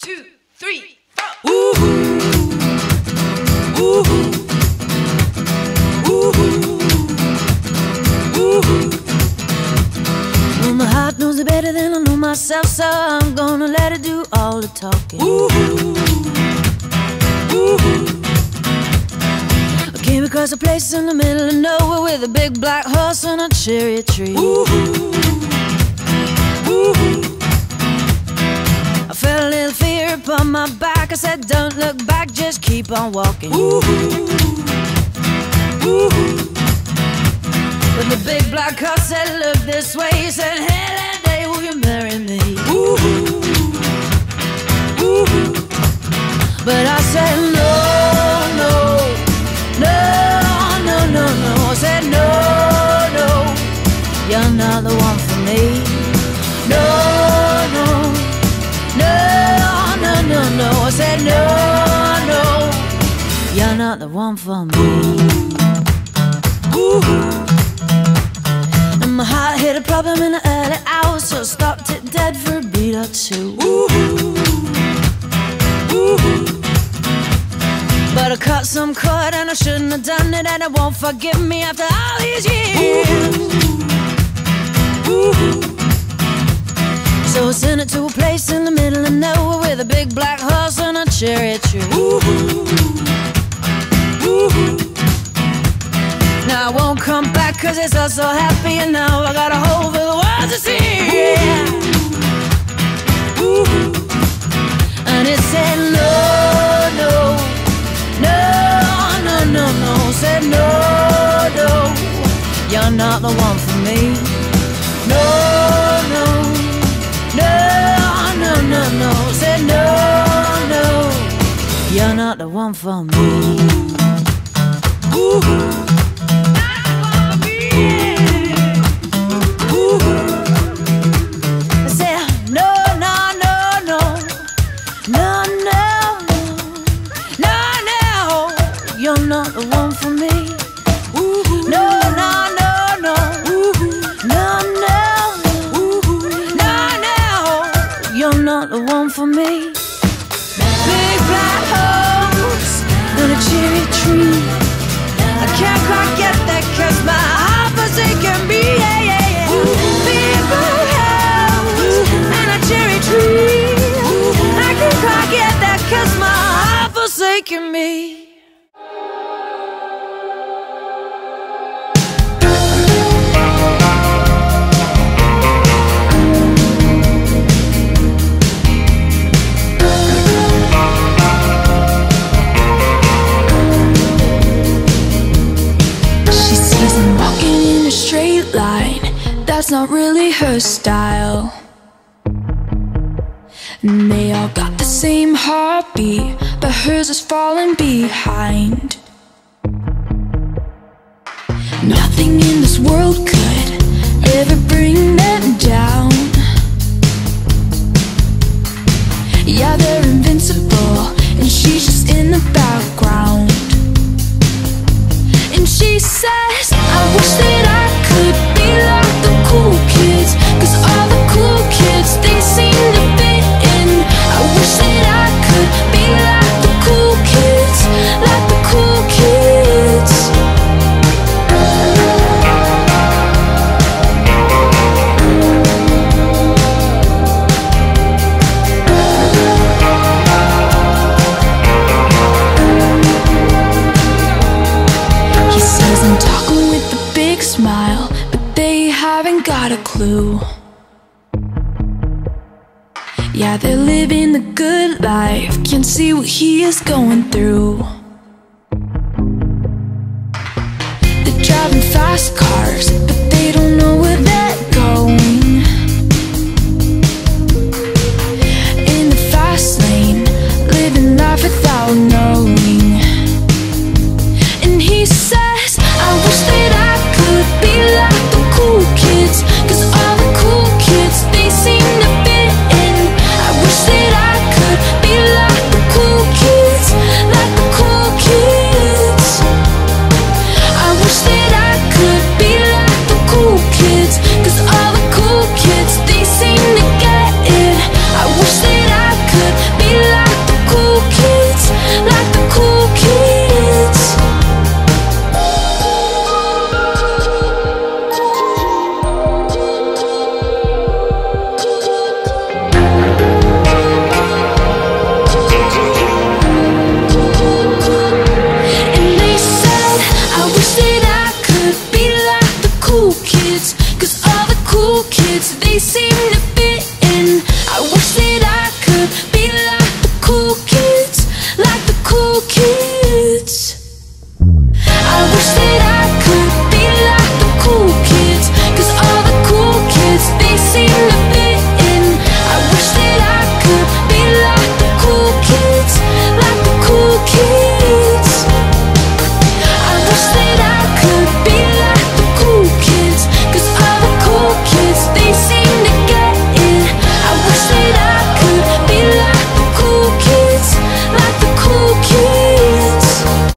2, 3, 4. Ooh, ooh, ooh, ooh. Well, my heart knows it better than I know myself, so I'm gonna let it do all the talking. Ooh, ooh. I came across a place in the middle of nowhere with a big black horse and a cherry tree. Ooh, ooh. I felt a little fear upon my back. I said, don't look back, just keep on walking. Ooh, ooh. But the big black horse said, look this way. He said, hey, that day, will you marry me? Ooh, ooh. But I said, no, no, no, no, no, no. I said, no, no, you're not the one for me. No, no, no, no, no, no. I said, no, no, you're not the one for me. Ooh. And my heart hit a problem in the early hours, so I stopped it dead for a beat or two. Ooh. Ooh. But I cut some cord and I shouldn't have done it, and it won't forgive me after all these years. Ooh. So I sent it to a place in the middle of nowhere with a big black horse and a cherry tree. Ooh. Ooh. Now I won't come back cause it's all so happy, and now I got a hole for the world to see. Yeah. Ooh. And it said no, no, no, no, no, no. Said no, no, you're not the one for me. No, no, no, no, no, no. Said no, no, you're not the one for me. Ooh. You're not the one for me. Ooh. No, no, no, no. Ooh. No, no. Ooh. No, no. You're not the one for me. Big black horse and a cherry tree. I can't quite get that cause my heart forsaken me. Yeah, yeah, yeah. Big black horse and a cherry tree. I can't quite get that cause my heart forsaken me. That's not really her style. And they all got the same heartbeat, but hers is falling behind. Nothing in this world could ever bring them down. Yeah, they're invincible, and she's just in the background. And she says, I wish that I could be like the cool kids, cause all the cool kids, they seem to fit in. I wish that I could be like the cool kids, like the cool kids. He says I'm talking with a big smile, but they haven't got a clue. Yeah, they're living the good life, can't see what he is going through. They're driving fast cars, but